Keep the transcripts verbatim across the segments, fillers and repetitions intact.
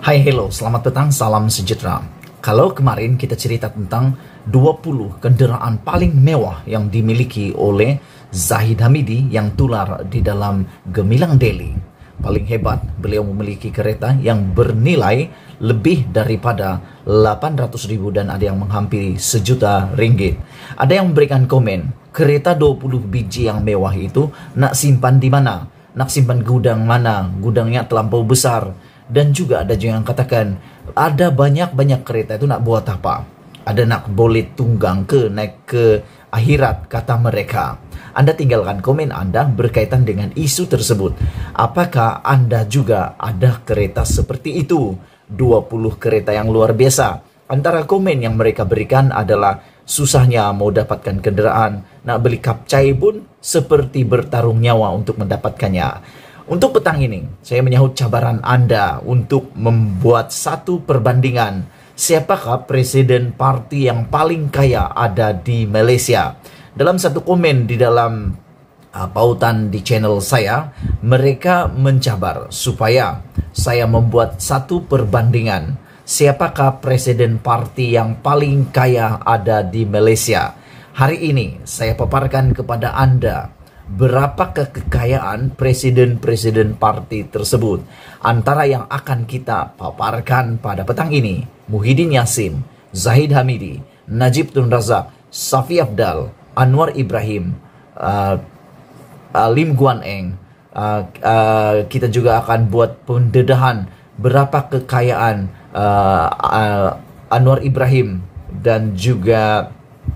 Hai, hello, selamat petang, salam sejahtera. Kalau kemarin kita cerita tentang dua puluh kendaraan paling mewah yang dimiliki oleh Zahid Hamidi yang tular di dalam Gemilang Daily. Paling hebat, beliau memiliki kereta yang bernilai lebih daripada delapan ratus ribu dan ada yang menghampiri sejuta ringgit. Ada yang memberikan komen, kereta dua puluh biji yang mewah itu nak simpan di mana? Nak simpan gudang mana? Gudangnya terlampau besar. Dan juga ada juga yang katakan, ada banyak-banyak kereta itu nak buat apa? Ada nak boleh tunggang ke, naik ke akhirat, kata mereka. Anda tinggalkan komen Anda berkaitan dengan isu tersebut. Apakah Anda juga ada kereta seperti itu? dua puluh kereta yang luar biasa. Antara komen yang mereka berikan adalah susahnya mau dapatkan kendaraan, nak beli kapcai pun seperti bertarung nyawa untuk mendapatkannya. Untuk petang ini, saya menyahut cabaran Anda untuk membuat satu perbandingan. Siapakah presiden parti yang paling kaya ada di Malaysia? Dalam satu komen di dalam uh, pautan di channel saya, mereka mencabar supaya saya membuat satu perbandingan. Siapakah presiden parti yang paling kaya ada di Malaysia? Hari ini saya paparkan kepada Anda berapakah kekayaan presiden-presiden parti tersebut. Antara yang akan kita paparkan pada petang ini, Muhyiddin Yassin, Zahid Hamidi, Najib Tun Razak, Safi Afdal, Anwar Ibrahim, uh, uh, Lim Guan Eng. uh, uh, Kita juga akan buat pendedahan berapa kekayaan uh, uh, Anwar Ibrahim dan juga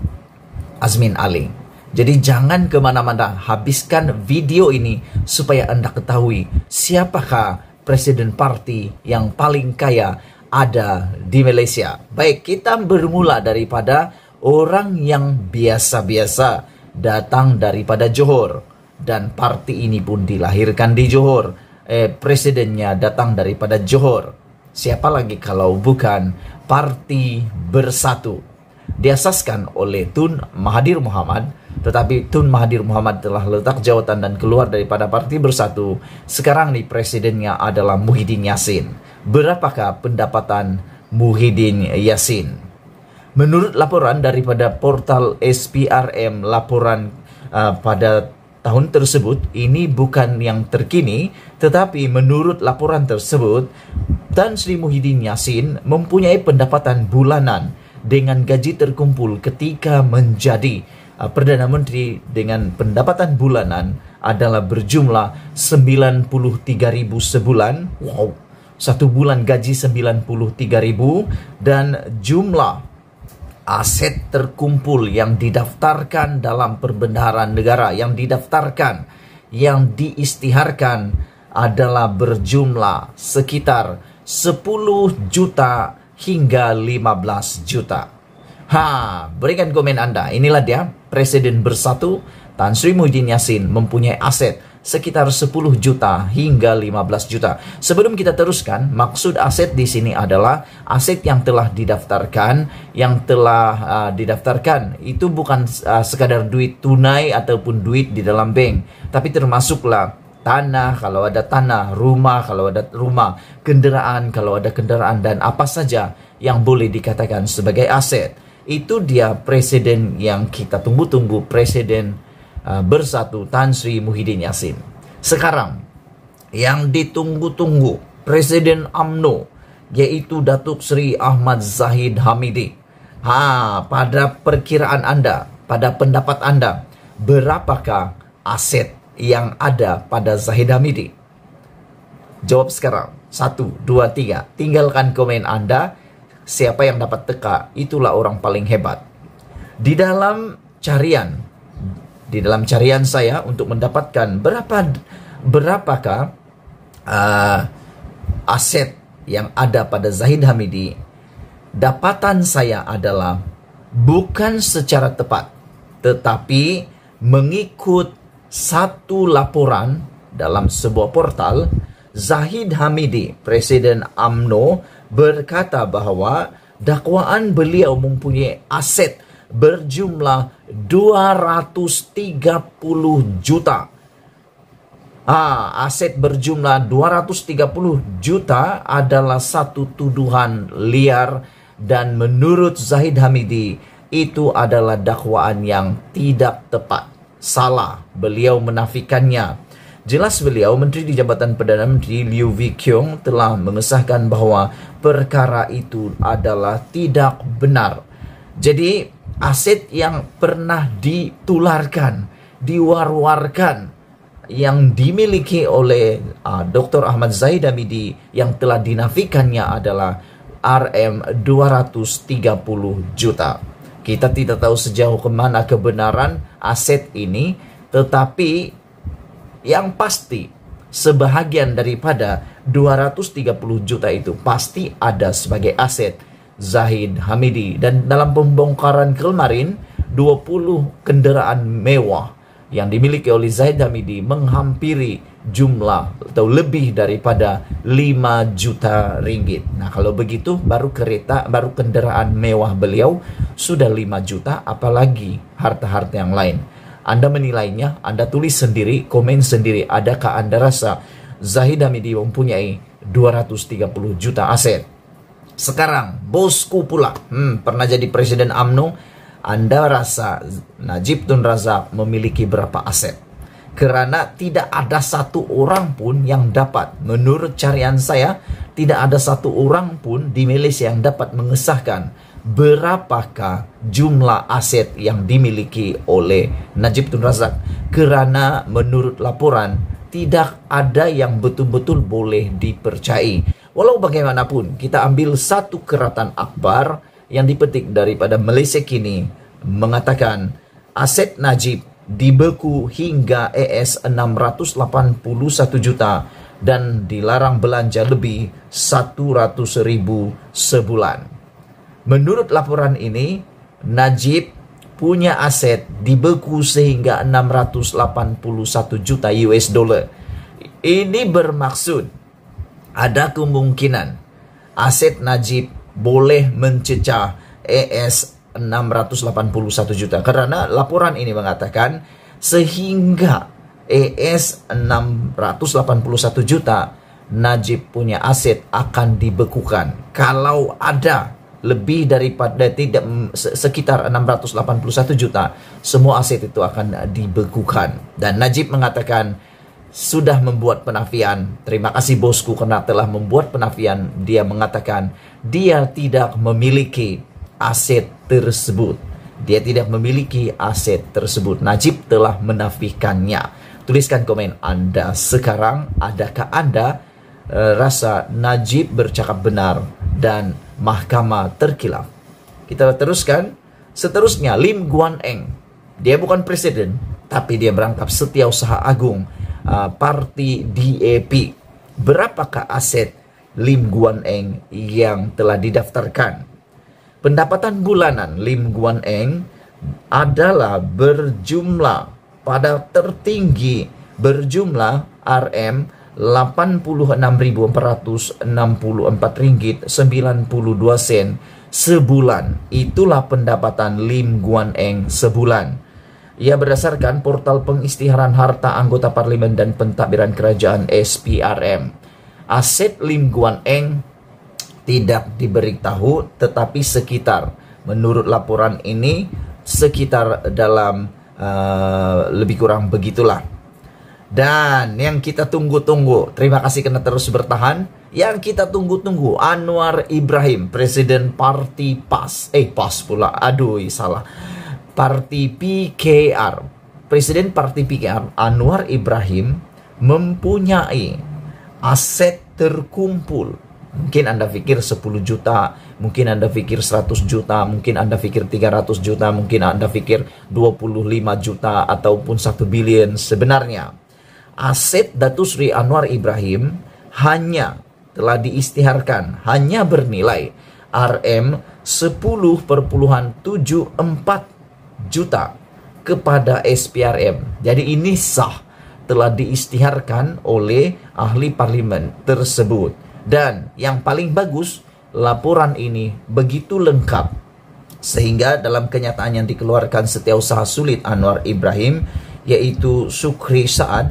Azmin Ali. Jadi jangan kemana-mana, habiskan video ini supaya Anda ketahui siapakah presiden parti yang paling kaya ada di Malaysia. Baik, kita bermula daripada orang yang biasa-biasa datang daripada Johor. Dan parti ini pun dilahirkan di Johor. Eh, presidennya datang daripada Johor. Siapa lagi kalau bukan Parti Bersatu. Diasaskan oleh Tun Mahathir Mohamad. Tetapi Tun Mahathir Mohamad telah letak jawatan dan keluar daripada Parti Bersatu. Sekarang nih presidennya adalah Muhyiddin Yassin. Berapakah pendapatan Muhyiddin Yassin? Menurut laporan daripada portal S P R M, laporan uh, pada tahun tersebut, ini bukan yang terkini, tetapi menurut laporan tersebut, Tan Sri Muhyiddin Yassin mempunyai pendapatan bulanan dengan gaji terkumpul ketika menjadi Uh, Perdana Menteri dengan pendapatan bulanan adalah berjumlah sembilan puluh tiga ribu sebulan. Wow, satu bulan gaji sembilan puluh tiga ribu. Dan jumlah aset terkumpul yang didaftarkan dalam perbendaharaan negara, yang didaftarkan, yang diisytiharkan adalah berjumlah sekitar sepuluh juta hingga lima belas juta. Ha, berikan komen Anda. Inilah dia, Presiden Bersatu Tan Sri Muhyiddin Yassin mempunyai aset sekitar sepuluh juta hingga lima belas juta. Sebelum kita teruskan, maksud aset di sini adalah aset yang telah didaftarkan, yang telah uh, didaftarkan itu bukan uh, sekadar duit tunai ataupun duit di dalam bank, tapi termasuklah tanah kalau ada tanah, rumah kalau ada rumah, kendaraan kalau ada kendaraan, dan apa saja yang boleh dikatakan sebagai aset. Itu dia presiden yang kita tunggu-tunggu, Presiden uh, Bersatu Tan Sri Muhyiddin Yassin. Sekarang yang ditunggu-tunggu Presiden U M N O, yaitu Datuk Seri Ahmad Zahid Hamidi. Ha, pada perkiraan Anda, pada pendapat Anda, berapakah aset yang ada pada Zahid Hamidi? Jawab sekarang. Satu, dua, tiga. Tinggalkan komen Anda. Siapa yang dapat teka, itulah orang paling hebat. Di dalam carian, di dalam carian saya untuk mendapatkan berapa berapakah uh, aset yang ada pada Zahid Hamidi, dapatan saya adalah bukan secara tepat, tetapi mengikut satu laporan dalam sebuah portal, Zahid Hamidi, Presiden U M N O, berkata bahwa dakwaan beliau mempunyai aset berjumlah dua ratus tiga puluh juta. Ah, aset berjumlah dua ratus tiga puluh juta adalah satu tuduhan liar dan menurut Zahid Hamidi itu adalah dakwaan yang tidak tepat. Salah, beliau menafikannya. Jelas beliau, Menteri di Jabatan Perdana Menteri Liew Wee Kyung telah mengesahkan bahwa perkara itu adalah tidak benar. Jadi, aset yang pernah ditularkan, diwar-warkan, yang dimiliki oleh uh, Doktor Ahmad Zahid Hamidi yang telah dinafikannya adalah R M dua ratus tiga puluh juta. Kita tidak tahu sejauh kemana kebenaran aset ini, tetapi yang pasti sebahagian daripada dua ratus tiga puluh juta itu pasti ada sebagai aset Zahid Hamidi. Dan dalam pembongkaran kemarin, dua puluh kendaraan mewah yang dimiliki oleh Zahid Hamidi menghampiri jumlah atau lebih daripada lima juta ringgit. Nah, kalau begitu baru kereta, baru kendaraan mewah beliau sudah lima juta, apalagi harta-harta yang lain. Anda menilainya, Anda tulis sendiri, komen sendiri. Adakah Anda rasa Zahid Hamidi mempunyai dua ratus tiga puluh juta aset? Sekarang, bosku pula, hmm, pernah jadi Presiden U M N O. Anda rasa Najib Tun Razak memiliki berapa aset? Karena tidak ada satu orang pun yang dapat, menurut carian saya, tidak ada satu orang pun di Malaysia yang dapat mengesahkan berapakah jumlah aset yang dimiliki oleh Najib Tun Razak. Karena menurut laporan, tidak ada yang betul-betul boleh dipercayai. Walau bagaimanapun, kita ambil satu keratan akhbar yang dipetik daripada Malaysia Kini mengatakan aset Najib dibeku hingga A S enam ratus lapan puluh satu juta dan dilarang belanja lebih satu ratus ribu sebulan. Menurut laporan ini, Najib punya aset dibeku sehingga enam ratus lapan puluh satu juta U S dollar. Ini bermaksud ada kemungkinan aset Najib boleh mencecah A S enam ratus delapan puluh satu juta. Karena laporan ini mengatakan sehingga A S enam ratus delapan puluh satu juta Najib punya aset akan dibekukan. Kalau ada lebih daripada tidak sekitar enam ratus delapan puluh satu juta, semua aset itu akan dibekukan. Dan Najib mengatakan sudah membuat penafian. Terima kasih bosku karena telah membuat penafian. Dia mengatakan dia tidak memiliki aset tersebut. Dia tidak memiliki aset tersebut. Najib telah menafikannya. Tuliskan komen Anda sekarang. Adakah Anda uh, rasa Najib bercakap benar dan mahkamah terkilaf? Kita teruskan. Seterusnya, Lim Guan Eng. Dia bukan presiden, tapi dia berangkap Setiausaha Agung Uh, parti D A P. Berapakah aset Lim Guan Eng yang telah didaftarkan? Pendapatan bulanan Lim Guan Eng adalah berjumlah pada tertinggi berjumlah R M lapan puluh enam ribu empat ratus enam puluh empat ringgit sembilan puluh dua sen sebulan. Itulah pendapatan Lim Guan Eng sebulan. Ia berdasarkan portal pengisytiharan harta anggota parlimen dan pentadbiran kerajaan S P R M. Aset Lim Guan Eng tidak diberitahu, tetapi sekitar, menurut laporan ini, sekitar dalam uh, lebih kurang begitulah. Dan yang kita tunggu-tunggu, terima kasih karena terus bertahan. Yang kita tunggu-tunggu, Anwar Ibrahim, Presiden Parti P A S. Eh, P A S pula, aduh salah. Parti P K R, Presiden Parti P K R Anwar Ibrahim mempunyai aset terkumpul. Mungkin Anda pikir sepuluh juta, mungkin Anda pikir seratus juta, mungkin Anda pikir tiga ratus juta, mungkin Anda pikir dua puluh lima juta ataupun satu bilion. Sebenarnya aset Datuk Seri Anwar Ibrahim hanya telah diisytiharkan, hanya bernilai R M sepuluh koma tujuh empat juta kepada S P R M. Jadi ini sah, telah diisytiharkan oleh ahli parlimen tersebut. Dan yang paling bagus, laporan ini begitu lengkap sehingga dalam kenyataan yang dikeluarkan Setiausaha Sulit Anwar Ibrahim, yaitu Sukri Saad,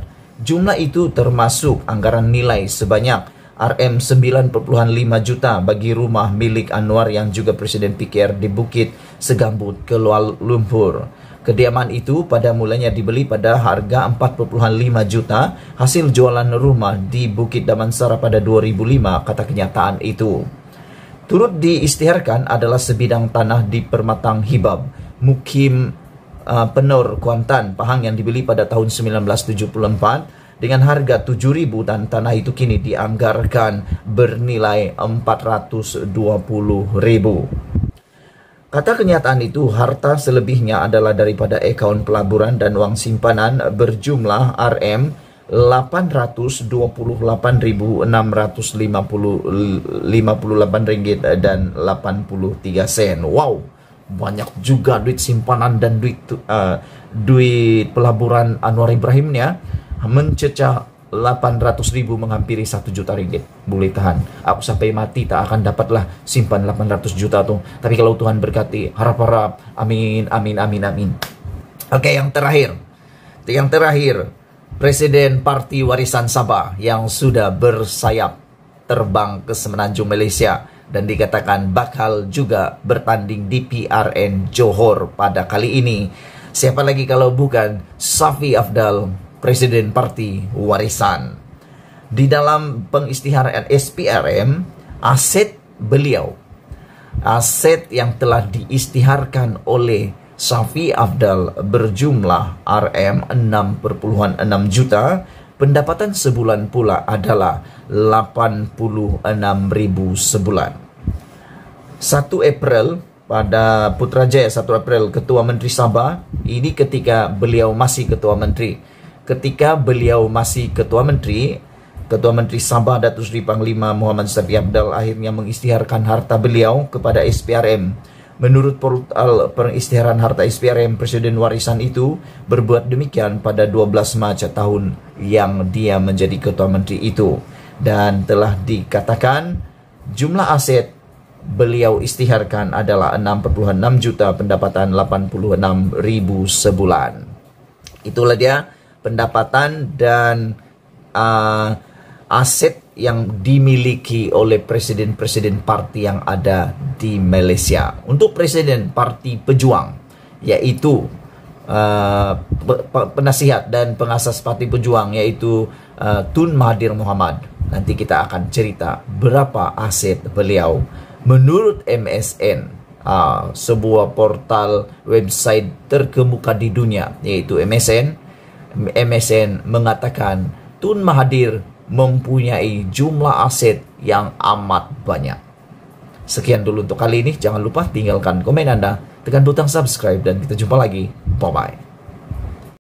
Jumlah itu termasuk anggaran nilai sebanyak R M sembilan koma lima juta bagi rumah milik Anwar yang juga Presiden P K R di Bukit Segambut, Kuala Lumpur. Kediaman itu pada mulanya dibeli pada harga empat koma lima juta hasil jualan rumah di Bukit Damansara pada dua ribu lima, kata kenyataan itu. Turut diisytiharkan adalah sebidang tanah di Permatang Hibab, Mukim uh, Penur, Kuantan, Pahang yang dibeli pada tahun sembilan belas tujuh puluh empat dengan harga tujuh ribu dan tanah itu kini dianggarkan bernilai empat ratus dua puluh ribu. Kata kenyataan itu, harta selebihnya adalah daripada akaun pelaburan dan wang simpanan berjumlah R M delapan ratus dua puluh delapan ribu enam ratus lima puluh delapan ringgit dan delapan puluh tiga sen. Wow, banyak juga duit simpanan dan duit uh, duit pelaburan Anwar Ibrahimnya mencecah delapan ratus ribu, menghampiri satu juta ringgit. Boleh tahan, aku sampai mati tak akan dapatlah simpan delapan ratus juta tuh. Tapi kalau Tuhan berkati, harap-harap, amin, amin, amin, amin. Oke, yang terakhir. Yang terakhir, Presiden Parti Warisan Sabah yang sudah bersayap terbang ke Semenanjung Malaysia dan dikatakan bakal juga bertanding di P R N Johor pada kali ini. Siapa lagi kalau bukan Safi Afdal, Presiden Parti Warisan. Di dalam pengisytiharan S P R M, aset beliau, aset yang telah diisytiharkan oleh Safi Afdal berjumlah R M enam koma enam juta, pendapatan sebulan pula adalah delapan puluh enam ribu sebulan. satu April pada Putrajaya, satu April, Ketua Menteri Sabah, ini ketika beliau masih Ketua Menteri. Ketika beliau masih Ketua Menteri, Ketua Menteri Sabah Datuk Seri Panglima Muhammad Safi Afdal akhirnya mengisytiharkan harta beliau kepada S P R M. Menurut portal pengisytiharan harta S P R M, Presiden Warisan itu berbuat demikian pada dua belas Mac tahun yang dia menjadi Ketua Menteri itu. Dan telah dikatakan jumlah aset beliau isytiharkan adalah enam koma enam juta, pendapatan delapan puluh enam ribu sebulan. Itulah dia pendapatan dan uh, aset yang dimiliki oleh presiden-presiden parti yang ada di Malaysia. Untuk Presiden Parti Pejuang, yaitu uh, penasihat dan pengasas Parti Pejuang, yaitu uh, Tun Mahathir Mohamad. Nanti kita akan cerita berapa aset beliau. Menurut M S N, uh, sebuah portal website terkemuka di dunia, yaitu M S N, M S N mengatakan Tun Mahathir mempunyai jumlah aset yang amat banyak. Sekian dulu untuk kali ini. Jangan lupa tinggalkan komen Anda, tekan butang subscribe, dan kita jumpa lagi. Bye-bye.